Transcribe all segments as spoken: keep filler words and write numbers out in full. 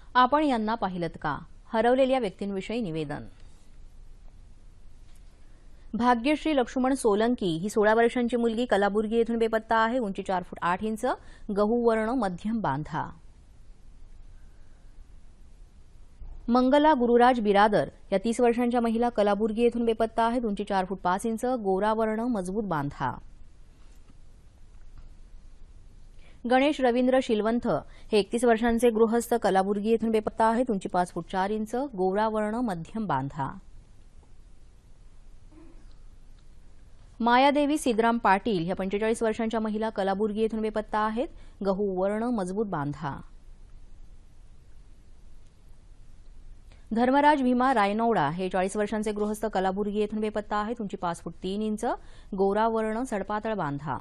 आपण यांना पाहिलत का? हरवलेल्या व्यक्तींविषयी निवेदन. भाग्यश्री लक्ष्मण सोलंकी ही सोळा वर्षांची मुलगी कलाबुर्गी येथून बेपत्ता आहे. उंची चार फूट आठ इंच, गहू वर्ण, मध्यम बांधा. मंगला गुरुराज बिरादर या तीस वर्षांच्या महिला कलाबुर्गी येथून बेपत्ता आहेत. उंची चार फूट पाच इंच, गोरा वर्ण, मजबूत बांधा. गणेश रवींद्र शिलवंत हे एकतीस वर्षांचे गृहस्थ कलाबुर्गी येथून बेपत्ता आहेत. उंची पाच फूट चार इंच, गोरा वर्ण, मध्यम बांधा. मायादेवी सिद्धराम पाटील ह्या पंचेचाळीस वर्षांच्या महिला कलाबुर्गी येथून बेपत्ता आहेत. गहू वर्ण, मजबूत बांधा. धर्मराज भीमा रायनौडा हे चाळीस वर्षांचे गृहस्थ कलाबुर्गी येथून बेपत्ता आहेत. उंची पाच फूट तीन इंच, गोरा वर्ण, सडपातळ बांधा.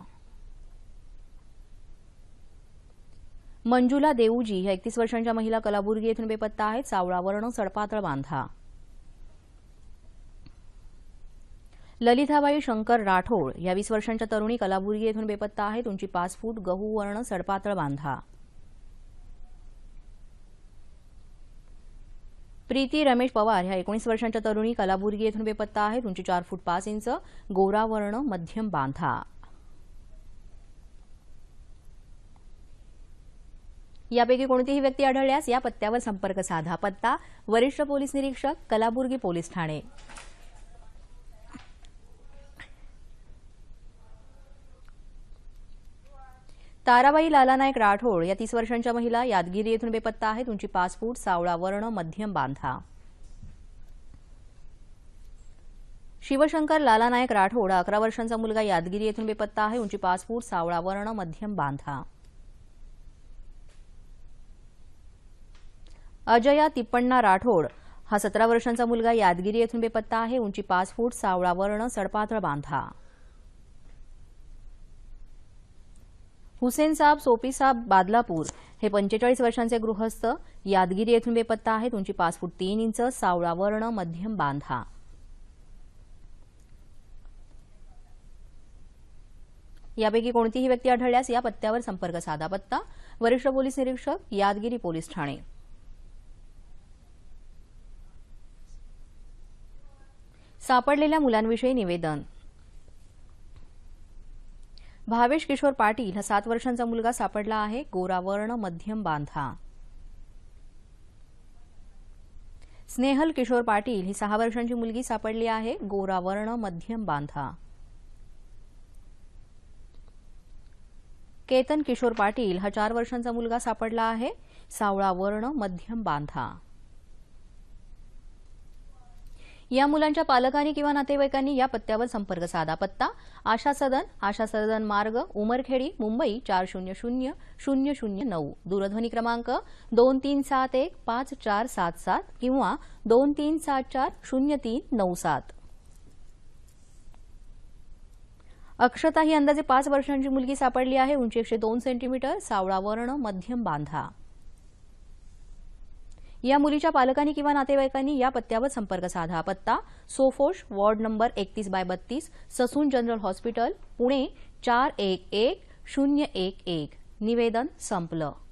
मंजुला देऊजी ह्या एकतीस वर्षांच्या महिला कलाबुर्गी येथून बेपत्ता आहेत. सावळा वर्ण, सडपातळ बांधा. ललिताबाई शंकर राठोड या वीस वर्षांच्या तरुणी कलाबुर्गी येथून बेपत्ता आहेत. उंची पाच फूट, गहू वर्ण, सडपातळ बांधा. प्रीती रमेश पवार ह्या एकोणीस वर्षांच्या तरुणी कलाबुर्गी येथून बेपत्ता आहेत. उंची चार फूट पाच इंच, गोरा वर्ण, मध्यम बांधा. यापैकी कोणतीही व्यक्ती आढळल्यास या पत्त्यावर संपर्क साधा. पत्ता वरिष्ठ पोलीस निरीक्षक, कलाबुर्गी पोलीस ठाणे. ताराबाई लालानायक राठोड या तीस वर्षांच्या महिला यादगिरी येथून बेपत्ता आहेत. उंची पाच फूट, सावळा वर्ण, मध्यम बांधा. शिवशंकर लालानायक राठोड हा अकरा वर्षांचा मुलगा यादगिरी येथून बेपत्ता आहे. उंची पाच फूट, सावळा वर्ण, मध्यम बांधा. अजया तिप्पण्णा राठोड हा सतरा वर्षांचा मुलगा यादगिरी येथून बेपत्ता आहे. उंची पाच फूट, सावळा वर्ण, सडपातळ बांधा. हुसेन साब सोपी साब बादलापूर हे पंचेचाळीस वर्षांचे गृहस्थ यादगिरी येथून बेपत्ता आहेत. उंची पाच फूट तीन इंच, सावळा वर्ण, मध्यम बांधा. यापैकी कोणतीही व्यक्ती आढळल्यास या पत्त्यावर संपर्क साधा. पत्ता वरिष्ठ पोलीस निरीक्षक, यादगिरी पोलीस ठाणे. सापडलेल्या मुलांविषयी निवेदन. भावेश किशोर पाटील हा सात वर्षांचा मुलगा सापडला आहे. गोरा वर्ण, मध्यम बांधा. स्नेहल किशोर पाटील ही सहा वर्षांची मुलगी सापडली आहे. गोरा वर्ण, मध्यम बांधा. केतन किशोर पाटील हा चार वर्षांचा मुलगा सापडला आहे. सावळा वर्ण, मध्यम बांधा. या मुलांच्या पालकांनी किंवा नातेवाईकांनी या पत्त्यावर संपर्क साधा. पत्ता आशा सदन, आशा सदन मार्ग, उमरखेडी, मुंबई चार शून्य शून्य शून्य शून्य नऊ. दूरध्वनी क्रमांक दोन तीन सात एक पाच चार सात सात किंवा दोन तीन सात चार शून्य तीन नऊ सात. अक्षता ही अंदाजे पाच वर्षांची मुलगी सापडली आहे. उंची एकशे दोन सेंटीमीटर, सावळा वर्ण, मध्यम बांधा. या मुलीच्या पालकांनी किंवा नातेवाईकांनी या पत्त्यावर संपर्क साधा. पत्ता सोफोश, वॉर्ड नंबर एकतीस बाय बत्तीस, ससून जनरल हॉस्पिटल, पुणे चार एक एक शून्य एक एक. निवेदन संपलं.